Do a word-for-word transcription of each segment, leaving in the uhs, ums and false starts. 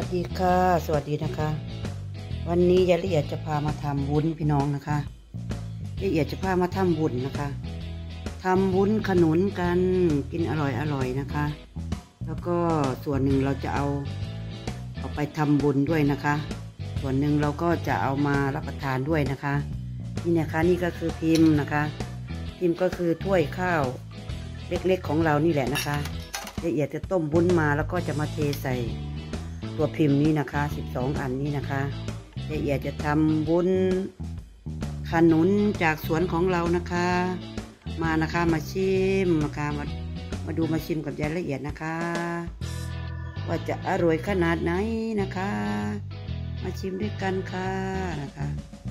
ดีค่ะสวัสดีนะคะวันนี้ยายละเอียดจะพามาทำวุ้นพี่น้องนะคะยายละเอียดจะพามาทำวุ้นนะคะทำวุ้นขนุนกันกินอร่อยอร่อยนะคะแล้วก็ส่วนหนึ่งเราจะเอาเอาไปทำบุญด้วยนะคะส่วนหนึ่งเราก็จะเอามารับประทานด้วยนะคะนี่นะคะนี่ก็คือพิมพ์นะคะพิมพ์ก็คือถ้วยข้าวเล็กๆของเรานี่แหละนะคะละเอียดจะต้มวุ้นมาแล้วก็จะมาเทใส่ตัวพิมพ์นี้นะคะสิบสองอันนี้นะคะละเอียดจะทำวุ้นขนุนจากสวนของเรานะคะมานะคะมาชิมนะคะมามาดูมาชิมกับยายละเอียดนะคะว่าจะอร่อยขนาดไหนนะคะมาชิมด้วยกันค่ะนะคะ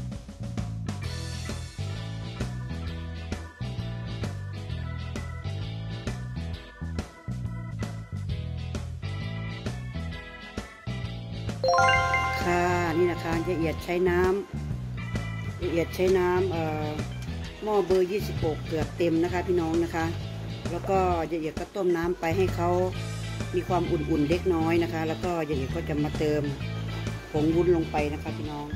ค่ะนี่นะคะละเอียดใช้น้ำละเอียดใช้น้ำเอ่อหม้อเบอร์ยี่สิบหกเกือบเต็มนะคะพี่น้องนะคะแล้วก็ละเอียดก็ต้มน้ำไปให้เขามีความอุ่นๆเล็กน้อยนะคะแล้วก็ละเอียดก็จะมาเติมผงวุ้นลงไปนะคะพี่น้อง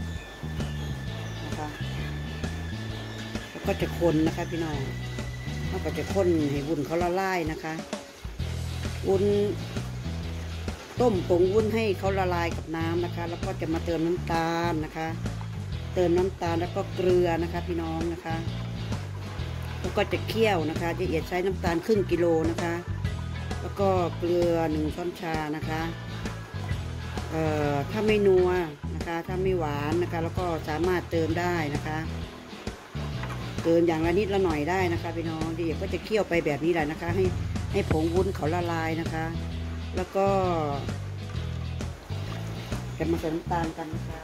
นะคะแล้วก็จะคนนะคะพี่น้องแล้วก็จะคนให้วุ้นเขาละลายนะคะวุ้นต้มผงวุ้นให้เขาละลายกับน้ำนะคะแล้วก็จะมาเติมน้ำตาลนะคะเติมน้ำตาลแล้วก็เกลือนะคะพี่น้องนะคะแล้วก็จะเคี่ยวนะคะละเอียดใช้น้ำตาลครึ่งกิโลนะคะแล้วก็เกลือหนึ่งช้อนชานะคะเอ่อถ้าไม่นัวนะคะถ้าไม่หวานนะคะแล้วก็สามารถเติมได้นะคะเติมอย่างละนิดละหน่อยได้นะคะพี่น้องละเอียดก็จะเคี่ยวไปแบบนี้แหละนะคะให้ให้ผงวุ้นเขาละลายนะคะแล้วก็จะมาใส่น้ำตาลกันนะคะ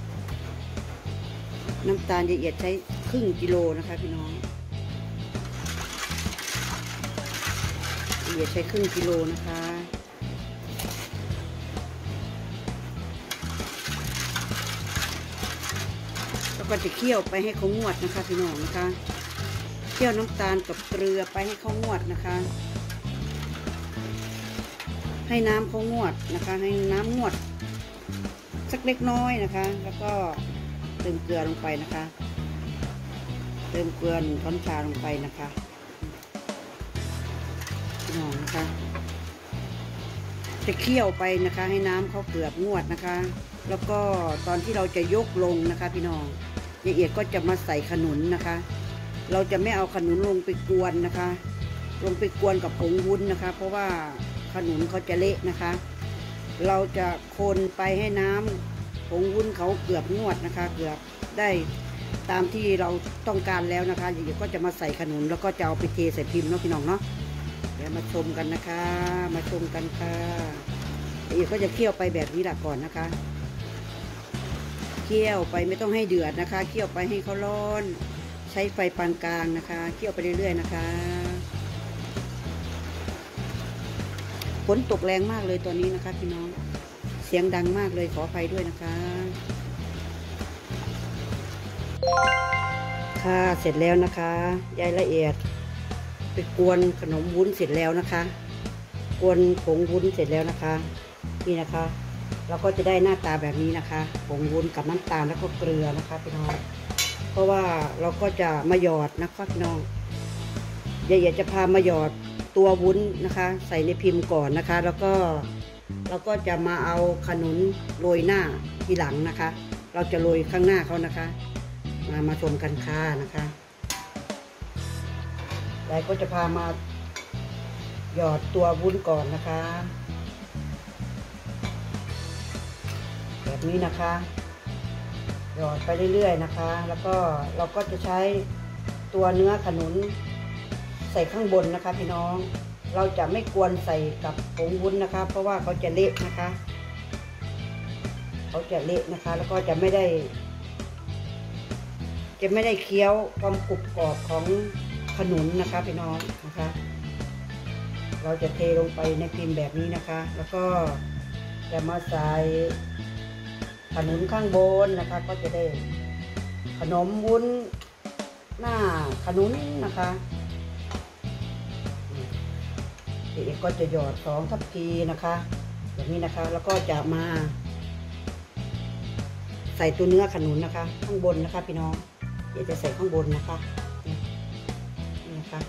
น้ำตาลละเอียดใช้ครึ่งกิโลนะคะพี่น้องละเอียดใช้ครึ่งกิโลนะคะแล้วก็จะเคี่ยวไปให้เขางวดนะคะพี่น้องนะคะเคี่ยวน้ำตาลกับเกลือไปให้เขางวดนะคะให้น้ำเขางวดนะคะให้น้ำงวดสักเล็กน้อยนะคะแล้วก็เติมเกลือลงไปนะคะเติมเกลือหนึ่งช้อนชาลงไปนะคะพี่น้องนะคะจะเคี่ยวไปนะคะให้น้ำเขาเกือบงวดนะคะแล้วก็ตอนที่เราจะยกลงนะคะพี่น้องละเอียดก็จะมาใส่ขนุนนะคะเราจะไม่เอาขนุนลงไปกวนนะคะลงไปกวนกับผงวุ้นนะคะเพราะว่าขนุนเขาจะเละนะคะเราจะคนไปให้น้ำผงวุ้นเขาเกือบงวดนะคะเกือบได้ตามที่เราต้องการแล้วนะคะเดี๋ยวก็จะมาใส่ขนุนแล้วก็จะเอาไปเทใส่พิมพ์เนาะพี่น้องเนาะเดี๋ยวมาชมกันนะคะมาชมกันค่ะเดี๋ยวก็จะเคี่ยวไปแบบนี้แหละก่อนนะคะเคี่ยวไปไม่ต้องให้เดือดนะคะเคี่ยวไปให้เขาร้อนใช้ไฟปานกลางนะคะเคี่ยวไปเรื่อยๆนะคะฝนตกแรงมากเลยตอนนี้นะคะพี่น้องเสียงดังมากเลยขออภัยด้วยนะคะค่ะเสร็จแล้วนะคะยายละเอียดไปกวนขนมวุ้นเสร็จแล้วนะคะกวนผงวุ้นเสร็จแล้วนะคะนี่นะคะเราก็จะได้หน้าตาแบบนี้นะคะผงวุ้นกับน้ำตาลแล้วก็เกลือนะคะพี่น้องเพราะว่าเราก็จะมาหยอดนะคะพี่น้องยายละเอียดจะพามาหยอดตัววุ้นนะคะใส่ในพิมพ์ก่อนนะคะแล้วก็เราก็จะมาเอาขนุนโรยหน้าทีหลังนะคะเราจะโรยข้างหน้าเขานะคะมามาชมกันค่ะนะคะยายก็จะพามาหยอดตัววุ้นก่อนนะคะแบบนี้นะคะหยอดไปเรื่อยๆนะคะแล้วก็เราก็จะใช้ตัวเนื้อขนุนใส่ข้างบนนะคะพี่น้องเราจะไม่กวนใส่กับผงวุ้นนะคะเพราะว่าเขาจะเละนะคะเขาจะเละนะคะแล้วก็จะไม่ได้จะไม่ได้เคี้ยวความกรุบกรอบของขนุนนะคะพี่น้องนะคะเราจะเทลงไปในพิมพ์แบบนี้นะคะแล้วก็จะมาใส่ขนุนข้างบนนะคะก็จะได้ขนมวุ้นหน้าขนุนนะคะเด็กก็จะหยอดสองทัพพีนะคะแบบนี้นะคะแล้วก็จะมาใส่ตัวเนื้อขนุนนะคะข้างบนนะคะพี่น้องเดี๋ยวจะใส่ข้างบนนะคะนี่นะคะ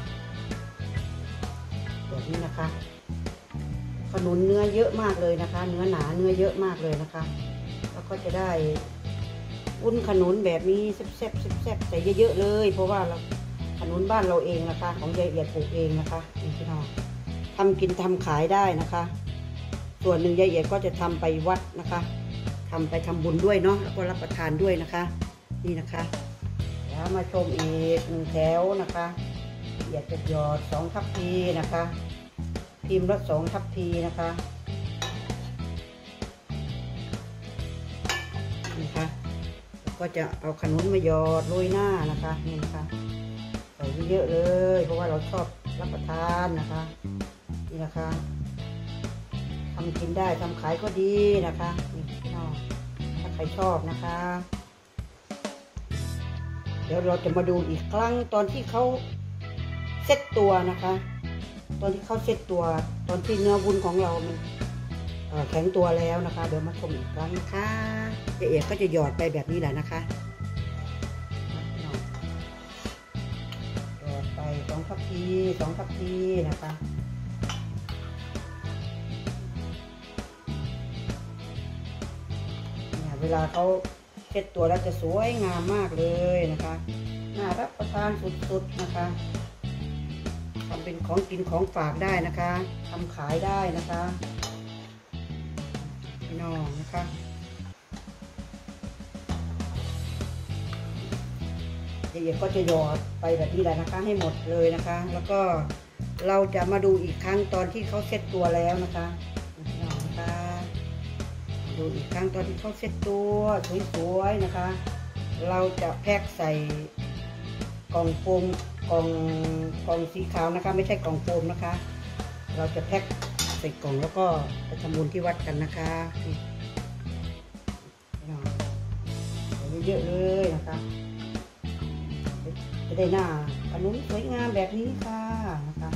แบบนี้นะคะขนุนเนื้อเยอะมากเลยนะคะเนื้อหนาเนื้อเยอะมากเลยนะคะแล้วก็จะได้วุ้นขนุนแบบนี้แซ่บๆแซ่บๆใส่เยอะๆเลยเพราะว่าเราขนุนบ้านเราเองนะคะของยายเอียดปลูกเองนะคะนี่พี่น้องทำกินทำขายได้นะคะส่วนหนึ่งยายเอียดก็จะทำไปวัดนะคะทำไปทำบุญด้วยเนาะแล้วก็รับประทานด้วยนะคะนี่นะคะแล้วมาชมอีกหนึ่งแถวนะคะเอียดจะหยอดสองทัพพีนะคะพิมพ์ละสองทัพพีนะคะนี่ค่ะก็จะเอาขนุนมาหยอดโรยหน้านะคะนี่นะคะใส่เยอะๆเลยเพราะว่าเราชอบรับประทานนะคะนี่นะคะทำกินได้ทำขายก็ดีนะคะนี่พี่น้องถ้าใครชอบนะคะเดี๋ยวเราจะมาดูอีกครั้งตอนที่เขาเซ็ตตัวนะคะตอนที่เขาเซ็ตตัวตอนที่เนื้อวุ้นของเรามันแข็งตัวแล้วนะคะเดี๋ยวมาชมอีกครั้งนะคะเจ๊เอกก็จะหยอดไปแบบนี้แหละนะคะหยอดไปสองทัพพีสองทัพพีนะคะเนี่ยเวลาเขาเซ็ตตัวแล้วจะสวยงามมากเลยนะคะน่ารับประทานสุดๆนะคะทำเป็นของกินของฝากได้นะคะทำขายได้นะคะพี่น้องนะคะเดี๋ยวก็จะหยอดไปแบบนี้แหละนะคะให้หมดเลยนะคะแล้วก็เราจะมาดูอีกครั้งตอนที่เขาเซ็ตตัวแล้วนะคะพี่น้องนะคะดูอีกครั้งตอนที่เขาเซ็ตตัวสวยๆนะคะเราจะแพ็คใส่กล่องโฟมกล่องกล่องสีขาวนะคะไม่ใช่กล่องโฟมนะคะเราจะแพ็คใส่กล่องแล้วก็ไปทำบุญที่วัดกันนะคะเยอะๆเลยนะคะจะได้หน้าขนุนสวยงามแบบนี้ค่ะนะคะ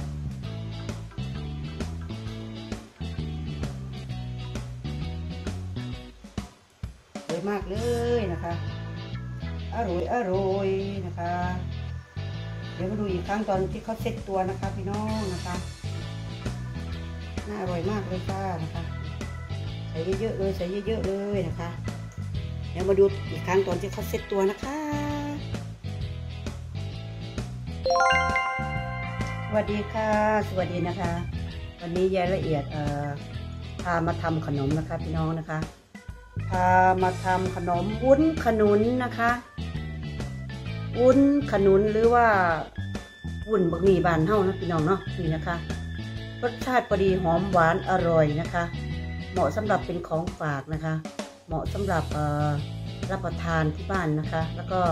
สวยมากเลยนะคะอร่อยอร่อยนะคะเดี๋ยวมาดูอีกครั้งตอนที่เขาเซ็ตตัวนะคะพี่น้องนะคะน่าอร่อยมากเลยค่ะนะคะใส่เยอะๆเลยใส่เยอะๆเลยนะคะเดี๋ยวมาดูอีกครั้งตอนที่เขาเซ็ตตัวนะคะสวัสดีค่ะสวัสดีนะคะวันนี้ยายละเอียดเอ่อพามาทำขนมนะคะพี่น้องนะคะพามาทำขนมวุ้นขนุนนะคะวุ้นขนุนหรือว่าวุ้นบะหมี่บานเฮานะพี่น้องเนาะนี่นะคะรสชาติพอดีหอมหวานอร่อยนะคะเหมาะสำหรับเป็นของฝากนะคะเหมาะสำหรับรับประทานที่บ้านนะคะแล้วก็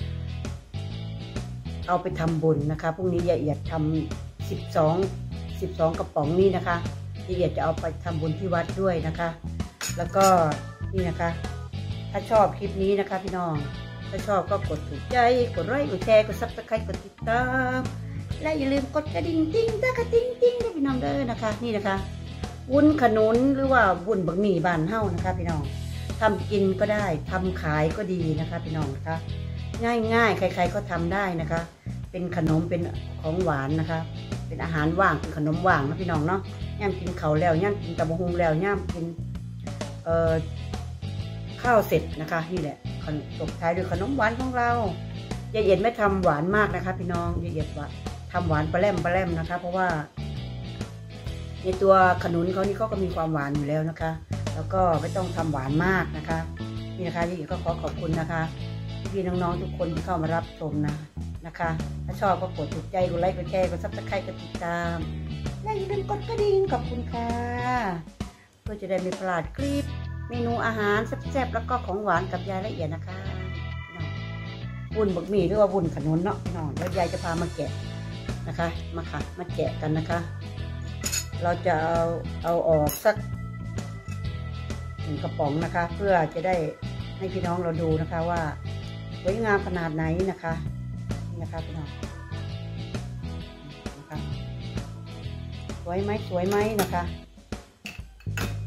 เอาไปทำบุญนะคะพรุ่งนี้ยายเอียดทำสิบสองสิบสองกระป๋องนี้นะคะยายเอียดจะเอาไปทำบุญที่วัดด้วยนะคะแล้วก็นี่นะคะถ้าชอบคลิปนี้นะคะพี่น้องถ้าชอบก็กดถูกใจกดไลค์กดแชร์กดซับสไครต์กดติดตามและอย่าลืมกดกระดิ่งติ้งตะกระติ้งติ้งด้วยพี่น้องเด้อนะคะนี่นะคะวุ้นขนุนหรือว่าวุ้นบะหมี่บ้านเฮานะคะพี่น้องทำกินก็ได้ทำขายก็ดีนะคะพี่น้องนะคะง่ายๆใครๆก็ทำได้นะคะเป็นขนมเป็นของหวานนะคะเป็นอาหารว่างเป็นขนมว่างนะพี่น้องเนาะย่ำกินเขาแล้วย่ำกินตะบะฮุงแล้วย่ำกินเอ่อข้าวเสร็จนะคะนี่แหละตบท้ายด้วยขนมหวานของเรายายเอียดไม่ทำหวานมากนะคะพี่น้องยายเอียดว่าทำหวานปลาแรมปลาแรมนะคะเพราะว่าในตัวขนุนเขานี่เขาก็มีความหวานอยู่แล้วนะคะแล้วก็ไม่ต้องทำหวานมากนะคะนี่นะคะยายเอียดก็ขอขอบคุณนะคะพี่น้องๆทุกคนที่เข้ามารับชมนะนะคะถ้าชอบก็กดถูกใจกดไลค์กดแชร์กดซับสไครต์กดติดตามและอย่าลืมกดกระดิ่งขอบคุณค่ะเพื่อจะได้ไม่พลาดคลิปเมนูอาหารแซ่บๆแล้วก็ของหวานกับยายละเอียดนะคะวุ้นบะหมี่หรือว่าวุ้นขนุนเนาะพี่น้องแล้วยายจะพามาแกะนะคะมาค่ะมาแกะกันนะคะเราจะเอาเอาออกสักหนึ่งกระป๋องนะคะเพื่อจะได้ให้พี่น้องเราดูนะคะว่าสวยงามขนาดไหนนะคะนี่นะคะพี่น้องนะคะสวยไหมสวยไหมนะคะ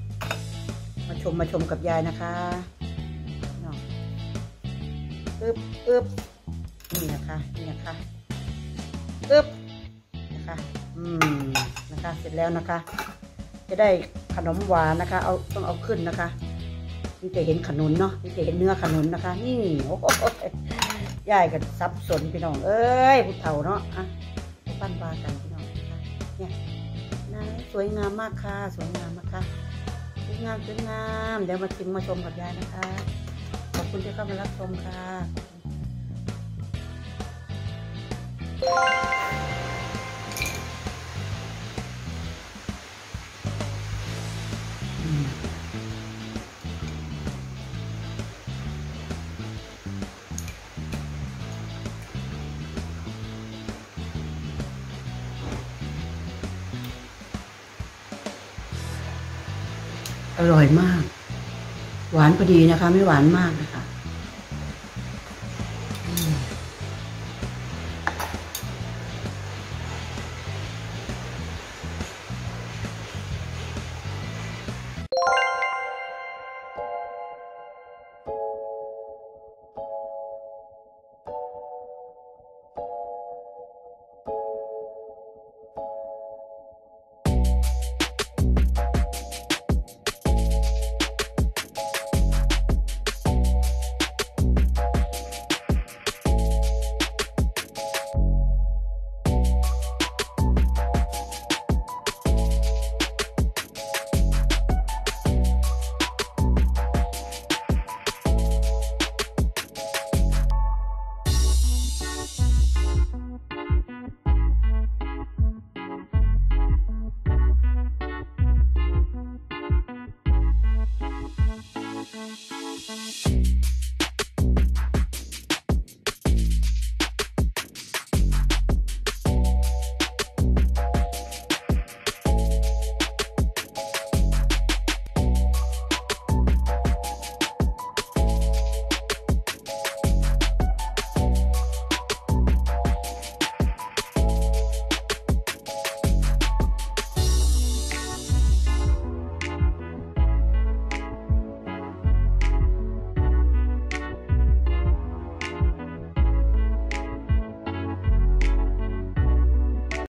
มาชมมาชมกับยายนะคะเนาะอึบอึบนี่นะคะนี่นะคะอึบนะคะอืมนะคะเสร็จแล้วนะคะจะได้ขนมหวานนะคะเอาต้องเอาขึ้นนะคะนี่จะเห็นขนุนเนาะนี่จะเห็นเนื้อขนุนนะคะนี่โอ้โหยายกันซับสนพี่น้องเอ้ยผู้เฒ่าเนาะอ่ะปั้นปลากันพี่น้องนะคะเนี่ยนะสวยงามมากค่ะสวยงามมากค่ะสวยงามสวยงามเดี๋ยวมาชิมมาชมกับยายนะคะขอบคุณที่เข้ามารับชมค่ะอร่อยมากหวานพอดีนะคะไม่หวานมากนะคะ